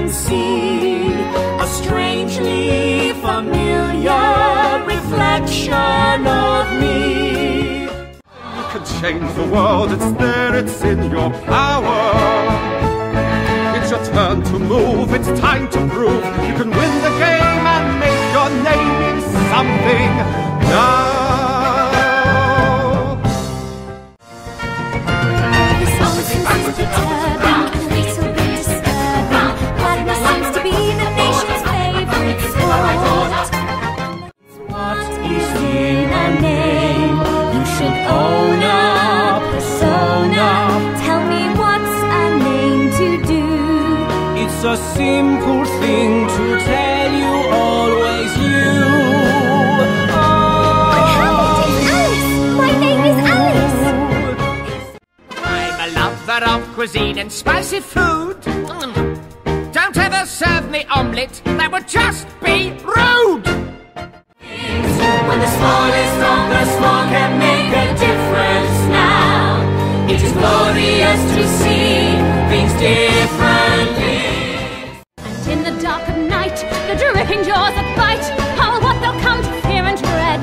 can see a strangely familiar reflection of me. You can change the world, it's there, it's in your power. It's your turn to move, it's time to prove you can win the game and make your name mean something now. This always seems to be disturbing, a little bit disturbing. Gladness seems to be the nation's favorite sport. What is in a name? You should own a persona. Tell me what's a name to do? It's a simple thing to tell you, always you. My name is Alice! I'm a lover of cuisine and spicy food. Don't ever serve me omelette, that would just be rude. When the smallest of the small can make a difference now, it is glorious to see things differently. And in the dark of night, the dripping jaws that bite, oh, what they'll come to fear and dread.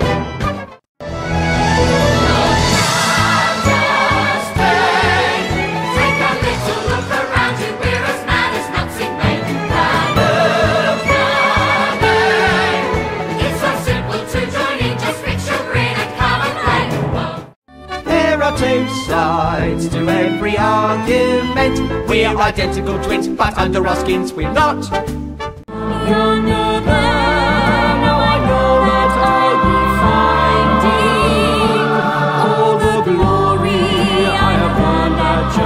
Two sides to every argument. We're identical twins, but under our skins we're not. You're never, now I know that I'll be finding all the glory I have earned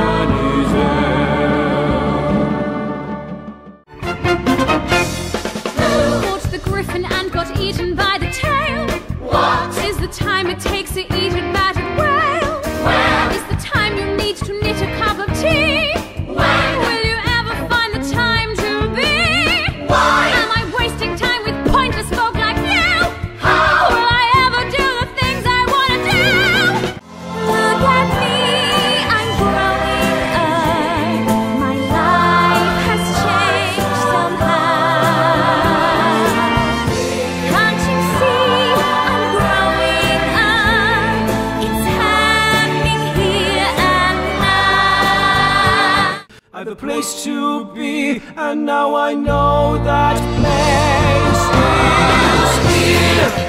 at journey's end. Who caught the griffin and got eaten by the tail? What is the time it takes to eat a battered whale? Where is the time you need to knit a cup of tea? When will you ever find the time to be? Why am I wasting time with pointless folk like you? How will I ever do the things I want to do? Look at me, I'm growing up. My life has changed somehow. Can't you see I'm growing up? It's happening here and now. I've a place to be, and now I know that place is here.